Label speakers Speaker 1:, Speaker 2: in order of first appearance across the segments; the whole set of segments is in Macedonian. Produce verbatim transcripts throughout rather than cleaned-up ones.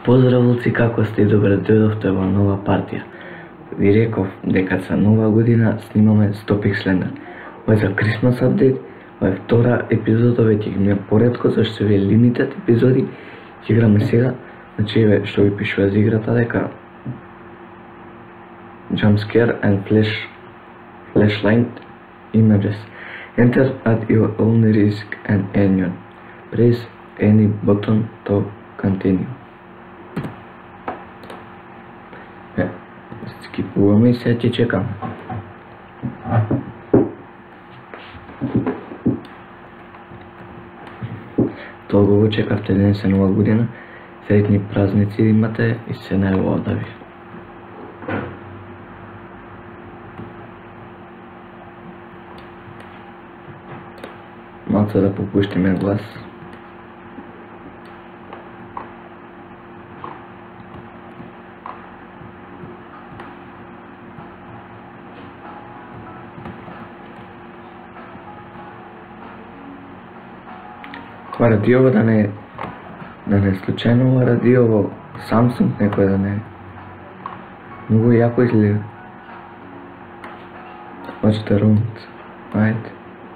Speaker 1: Поздраволци, како сте и добре дојдовте во нова партија. Ви реков дека за нова година снимаме сто пикслендер. Ова е за Christmas update, ова е втора епизода, веќе ги ми поредко, зашто ви е лимитед епизоди. Ќе играме сега, значи еве што ви пишува за играта дека Jump scare and flash flashlight images. Enter at your own risk and onion. Press any button to continue. Е, скипуваме и сега ќе чекам. Толку го чекавте денес е нова година, среќни празници имате и се најубаво да ви. Малце да попуштиме глас. Ова радиово да не да не е случајно ова радиово Samsung некој да не е. Многу јако изгледа. Watch the rooms, right?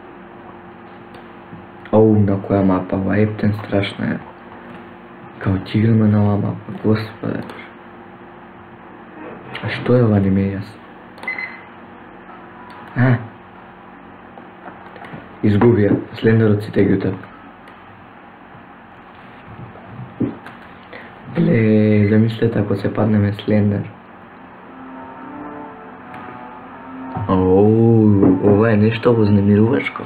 Speaker 1: Оу, на која мапа, ова ептен страшна е. Као ќе играме на ова мапа, господе. А што е ова, не ми е јасно? А? Изгубија, слендерот сите ги утеп. Ле, замислете ако се паднеме слендер. Оу, ова е нешто вознемирувачко.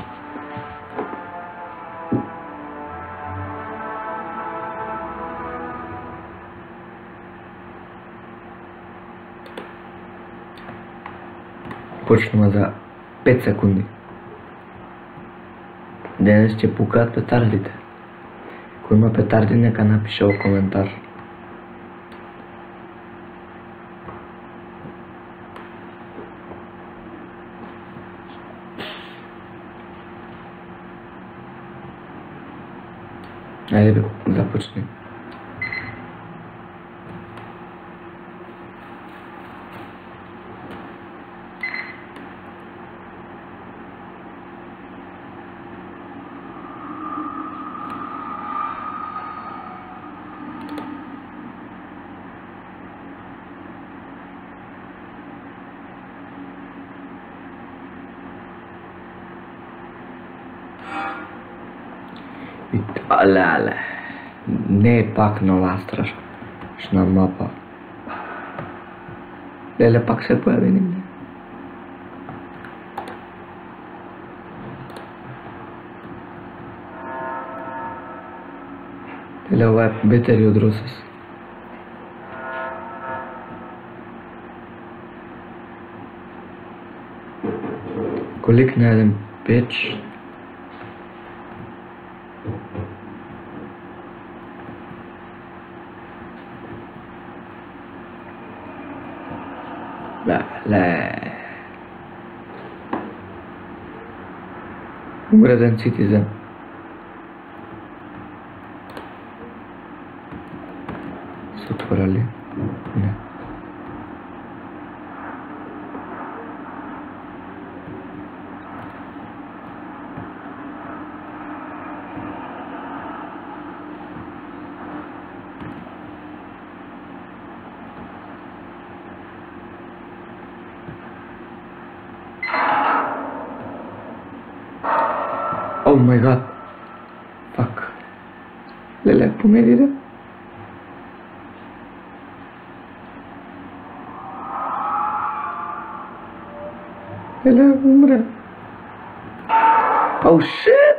Speaker 1: Почнува за пет секунди. Денес ќе пукаат петардите. Кој има петарди нека напише во коментар. Ајде, започни. Але, але, не е пак нова страшна мапа. Леле, пак се појави негде. Леле, ова е бетери од Росес. Колик на еден печ. Ле. Умреден цитизен. Се отвора ли? Не. Oh my god. Fuck. Lele, помери да. Lele, умре. Oh shit.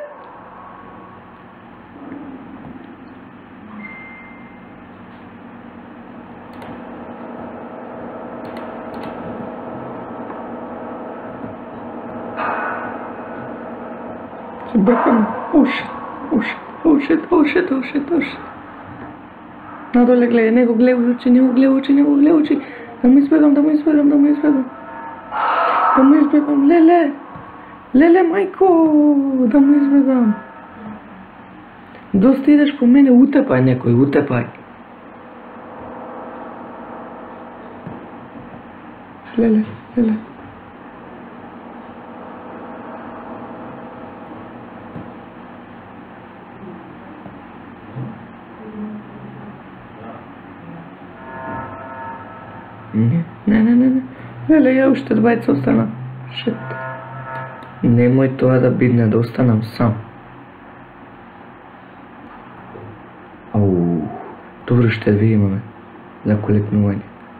Speaker 1: Бакам, oh shit, oh shit, oh shit, oh shit, oh shit, oh shit. Надоле гледа, не го гледа очи, не го гледа очи, не го гледа очи. Да му избегам, да му избегам, да му избегам. Да му избегам, леле. Леле, мајко, да му избегам. Доста идеш по мене, утепај некој, утепај. Леле, леле. Не, не, не, не, не. Леле, ја уште двајца остана. Шит. Немој тоа да бидне, да останам сам. Ау, добро ще ви имаме за колекнување.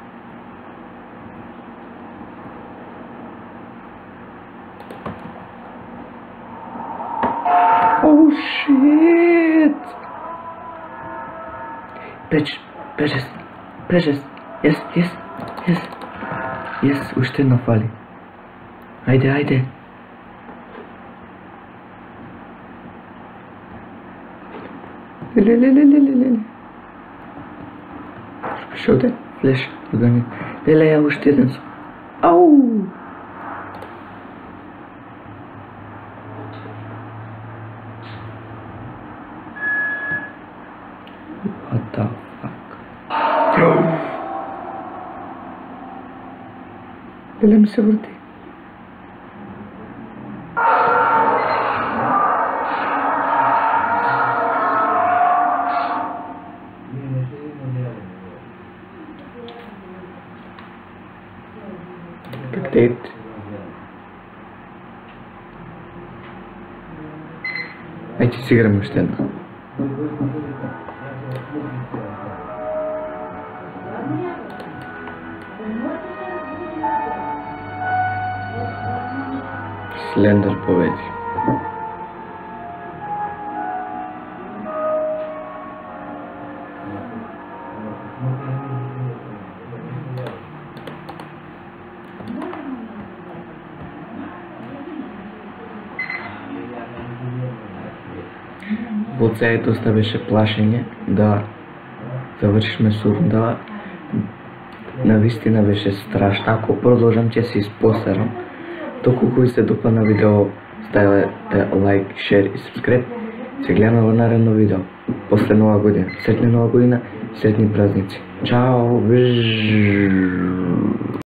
Speaker 1: Оу, шит! Печ, печес, печес, јес, јес, јес, јес, уште една фали. Ајде, ајде. Леле, леле, леле, леле. Шо те? Флеш, гани. Леле, ја уште еден сум. Ау! What the fuck? Леле ми се врти. Spectate. Ајде си играме уште една. Слендер победи. Во цејтоста беше плашење да завршиме сурндава. Навистина беше страшно. Ако продолжам ќе се испосерам. Доколку ви се допадна видео, ставете лайк, шер и сабскрайб. Се гледаме во наредно видео. После нова година. Сретна нова година, сретни празници. Чао!